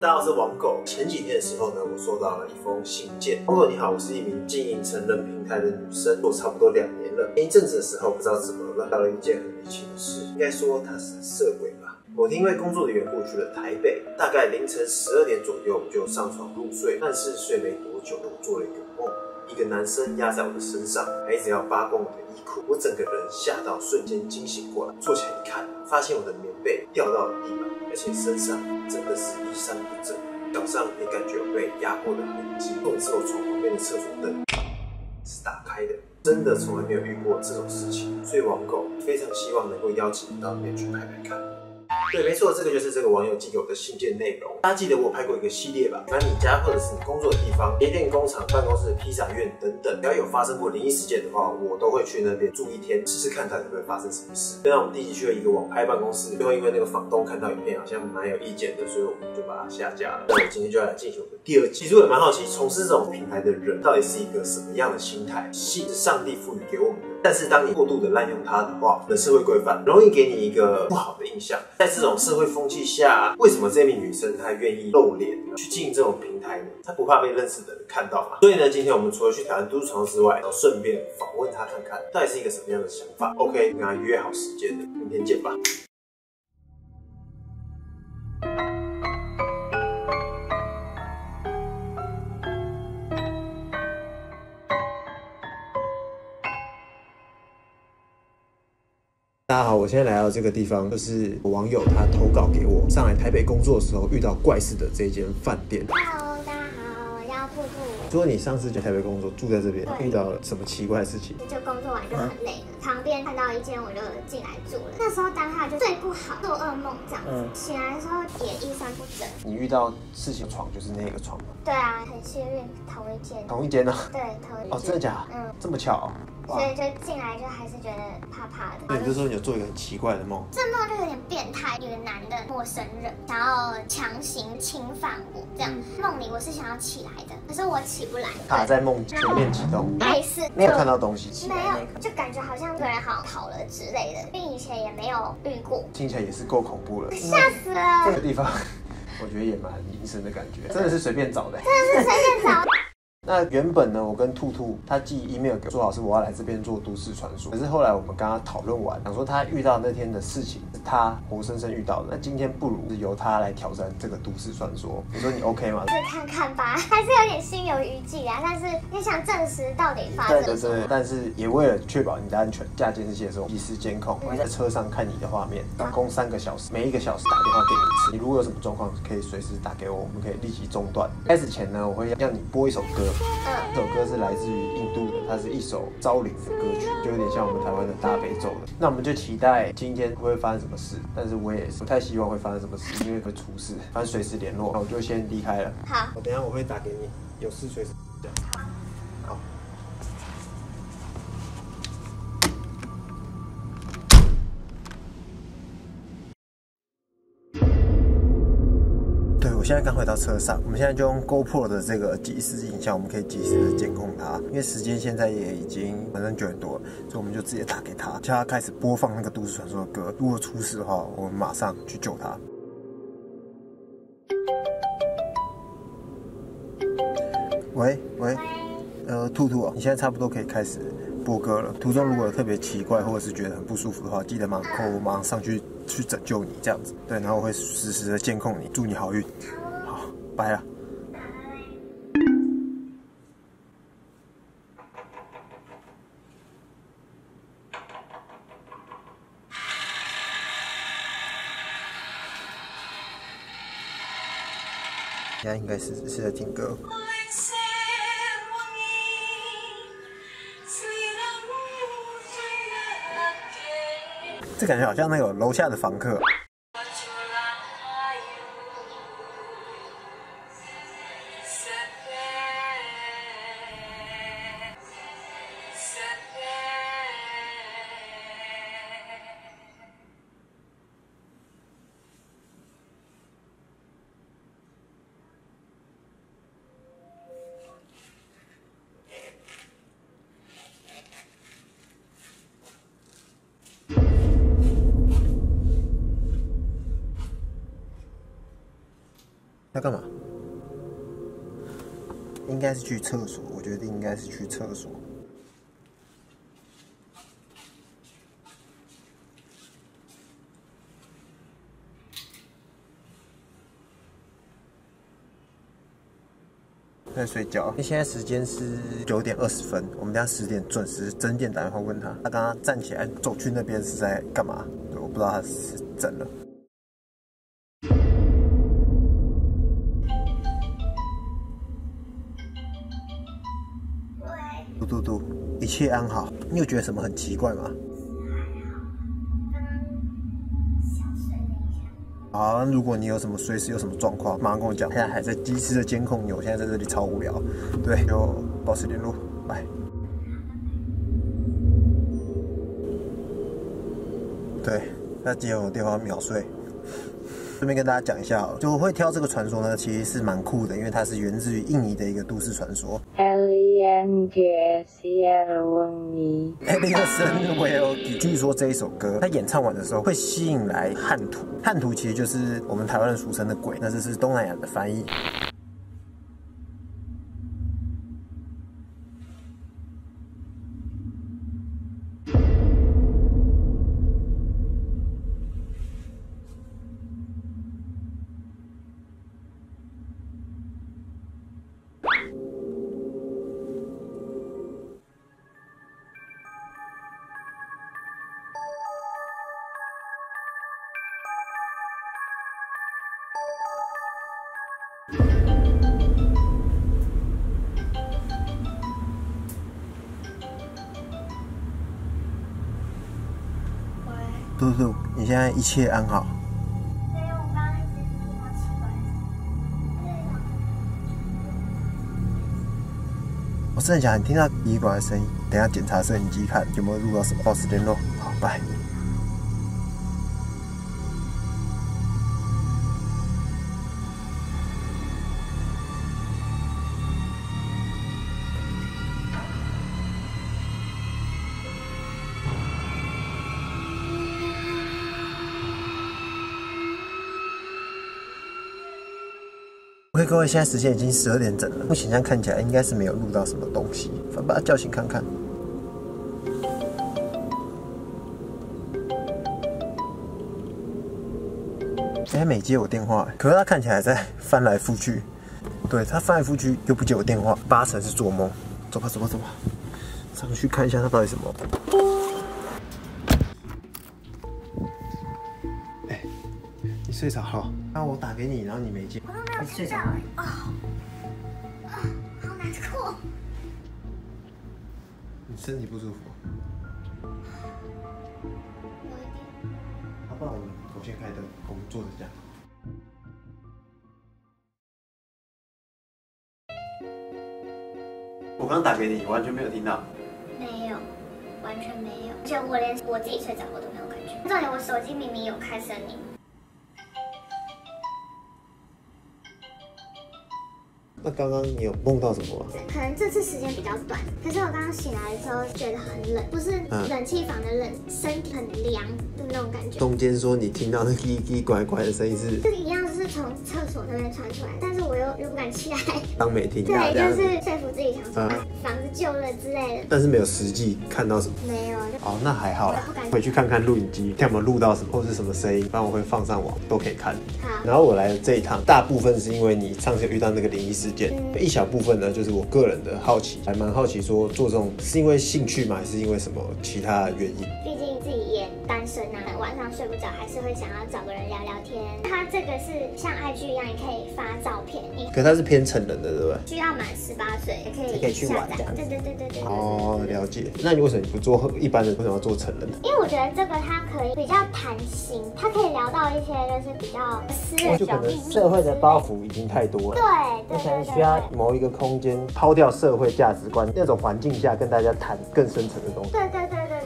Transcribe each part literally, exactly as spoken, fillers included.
大家好，我是王狗。前几天的时候呢，我收到了一封信件。王狗你好，我是一名经营成人平台的女生，做差不多两年了。前一阵子的时候，不知道怎么了，遇到了一件很离奇的事，应该说它是色鬼吧。某天因为工作的缘故去了台北，大概凌晨十二点左右我就上床入睡，但是睡没多久，我做了一个梦。一个男生压在我的身上，还一直要扒光我的衣裤，我整个人吓到，瞬间惊醒过来，坐起来一看，发现我的棉被掉到了地板，而且身上真的是衣衫不整，脚上也感觉有被压过的痕迹。这时候床旁边的厕所灯是打开的，真的从来没有遇过这种事情，所以网狗非常希望能够邀请你到那边去拍拍看。对，没错，这个就是这个网友寄给我的信件内容。大家记得我有拍过一个系列吧？反正你家或者是你工作的地方、夜店、工厂、办公室、披萨院等等，只要有发生过灵异事件的话，我都会去那边住一天，试试看到底会发生什么事。就像我们第一集去了一个网拍办公室，最后因为那个房东看到影片好像蛮有意见的，所以我们就把它下架了。那我今天就要来进行我的第二集。其实我也蛮好奇，从事这种品牌的人到底是一个什么样的心态？信是上帝赋予给我们的。但是当你过度的滥用它的话，你的社会规范容易给你一个不好的印象。在这种社会风气下，为什么这名女生她愿意露脸去经营这种平台呢？她不怕被认识的人看到吗？所以呢，今天我们除了去台湾都市传说之外，然后顺便访问她看看，到底是一个什么样的想法。OK， 跟她约好时间了，明天见吧。大家好，我现在来到这个地方，就是网友他投稿给我，上来台北工作的时候遇到怪事的这间饭店。 Hello， 大家好，我叫兔兔。 说你上次在台北工作，住在这边，遇到了什么奇怪的事情？ 就工作完就很累了，旁边看到一间我就进来住了。那时候当下就睡不好，做噩梦这样子。嗯、醒来的时候也衣衫不整。 你遇到事情的床就是那个床吗？ 对啊，很幸运，同一间。 同一间呢、啊？ 对，同一间。 哦，真的假的？嗯，这么巧、 哦。所以就进来就还是觉得怕怕的。 对，你就说你有做一个很奇怪的梦。 这梦就有点变态，一个男的陌生人想要强行侵犯我，这样。梦里我是想要起来的，可是我起不来。 卡在梦前面启动。 类似。 没有看到东西。 没有，就感觉好像有人好像跑了之类的，因为以前也没有遇过。 听起来也是够恐怖了。 吓死了！ 这个地方。我觉得也蛮阴森的感觉，真的是随便找的， 真的是随便找。 那原本呢，我跟兔兔他寄 email 给我，说好是我要来这边做都市传说。可是后来我们跟他讨论完，想说他遇到那天的事情是他活生生遇到的，那今天不如是由他来挑战这个都市传说。你说你 OK 吗？ 去看看吧，还是有点心有余悸啊。但是也想证实到底发生了什么。 对对对，但是也为了确保你的安全，架监视器的时候及时监控，我会在车上看你的画面，总共三个小时，每一个小时打电话给你一次。你如果有什么状况，可以随时打给我，我们可以立即中断。开始前呢，我会让你播一首歌，嗯，这首歌是来自于印度的，它是一首招灵的歌曲，就有点像我们台湾的大悲咒的。那我们就期待今天会发生什么事，但是我也不太希望会发生什么事，因为会出事，反正随时联络。那我就先离开了。 好， 我等一下我会打给你，有事随时讲。好。对，我现在刚回到车上，我们现在就用 GoPro 的这个即时影像，我们可以及时的监控它。因为时间现在也已经晚上九点多了，所以我们就直接打给他，叫他开始播放那个都市传说的歌。如果出事的话，我们马上去救他。喂喂，呃，兔兔，你现在差不多可以开始播歌了。途中如果有特别奇怪或者是觉得很不舒服的话，记得马上我马上上去去拯救你，这样子。对，然后我会实时的监控你，祝你好运。好，拜了。现在应该是是在听歌。这感觉好像那个楼下的房客。 要干嘛？应该是去厕所，我觉得应该是去厕所。在睡觉。现在时间是九点二十分，我们等下十点准时整点打电话问他。他刚刚站起来走去那边是在干嘛？对，我不知道他是整了。嘟嘟嘟，一切安好。你有觉得什么很奇怪吗？好，如果你有什么随时有什么状况，马上跟我讲。现在还在机师的监控钮，现在在这里超无聊。对，就保持联络，拜。对，他接我电话秒睡。顺便跟大家讲一下，就我会挑这个传说呢，其实是蛮酷的，因为它是源自于印尼的一个都市传说。Alien Alien 据说这一首歌，他演唱完的时候会吸引来汉图，汉图其实就是我们台湾人俗称的鬼，那这是东南亚的翻译。嘟嘟，你现在一切安好？ 没有，我刚刚一直听到奇怪的声音。 我真的想你听到奇怪的声音，等一下检查摄影机看有没有录到什么，保持联络。好，拜。OK， 各位，现在时间已经十二点整了，目前这样看起来应该是没有录到什么东西，反正把他叫醒看看。哎、欸，没接我电话，可是他看起来在翻来覆去，对他翻来覆去又不接我电话，八成是做梦。走吧，走吧，走吧，上去看一下他到底什么。哎、欸，你睡着了？那我打给你，然后你没接。 你睡着了？哦，啊，好难过。 你身体不舒服？ 有一点。 要不然我们我先开灯，我们坐着讲。我刚打给你，完全没有听到。 没有，完全没有，而且我连我自己睡着我都没有感觉。重点我手机明明有开声音。 那刚刚你有梦到什么吗？ 可能这次时间比较短，可是我刚刚醒来的时候觉得很冷，不是冷气房的冷，身体很凉的那种感觉。 中间说你听到那叽叽拐拐的声音是？ 这一样是从厕所那边传出来，但是我又又不敢起来， 当没听到。 对，就是说服自己想说、嗯、啊，房子旧了之类的。 但是没有实际看到什么。 没有。 哦，那还好啦。回去看看录影机，看有没有录到什么，或是什么声音，不然我会放上网，都可以看。 好。 然后我来的这一趟，大部分是因为你上次有遇到那个灵异事件，嗯、一小部分呢，就是我个人的好奇，还蛮好奇说做这种是因为兴趣吗，还是因为什么其他的原因？ 毕竟自己也单身啊，晚上睡不着，还是会想要找个人聊聊天。它这个是像 I G 一样，也可以发照片。 可它是偏成人的，对不对？ 需要满十八岁也可以可以去玩这样。 对对对对对。 哦，了解。那你为什么不做一般人，为什么要做成人？ 因为我觉得这个它可以比较弹性，它可以聊到一些就是比较私人小秘密。 社会的包袱已经太多了。 对对对对。 需要某一个空间抛掉社会价值观那种环境下，跟大家谈更深层的东西。 对对对对对对。 哦，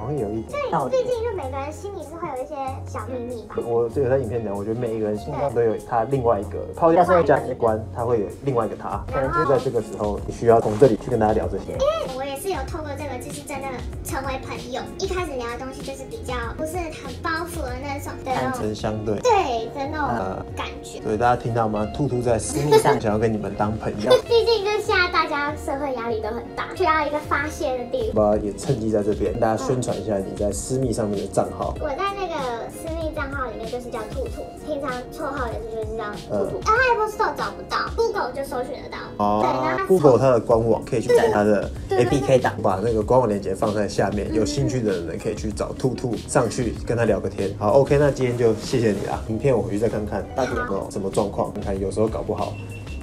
会有一点。 对，毕竟就每个人心里是会有一些小秘密吧。 我有在影片讲，我觉得每一个人心中都有他另外一个抛掉社会价值观，他会有另外一个他。可能就在这个时候，你需要从这里去跟大家聊这些。 因为我也是有透过这个，就是真的成为朋友。一开始聊的东西就是比较不是很包袱的那种，对， 坦诚相对， 对的那种感觉。 所以大家听到吗？兔兔在私密上想要跟你们当朋友。 毕竟就是现在大家社会压力都很大，需要一个发泄的地方。 我也趁机在这边跟大家宣传一下你在私密上面的账号。 我在那个私密账号里面就是叫兔兔，平常绰号也是就是叫兔兔。然后 Apple Store 找不到 ，Google 就搜寻得到。哦，对，然后 Google 它的官网可以去载它的 A P K 档，把那个官网链接放在下面，有兴趣的人可以去找兔兔上去跟他聊个天。好 ，OK， 那今天就谢谢你啦。影片我回去再看看到底有没有什么状况，看有时候搞不好。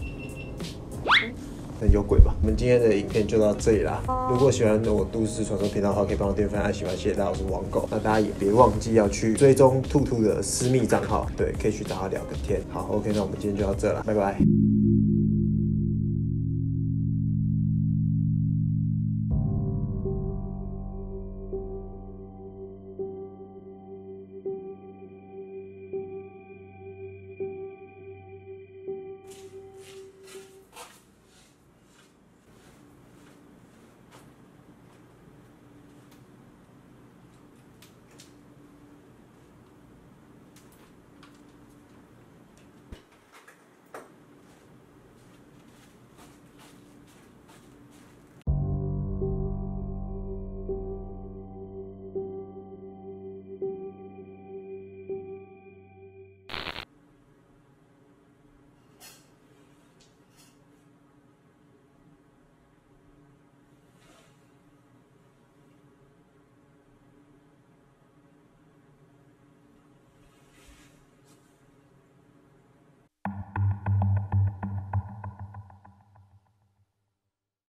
那有鬼吧？我们今天的影片就到这里啦。如果喜欢我都市传说频道的话，可以帮我点分、按喜欢，谢谢大家。我是王狗，那大家也别忘记要去追踪兔兔的私密账号，对，可以去找他聊个天。好 ，OK， 那我们今天就到这了，拜拜。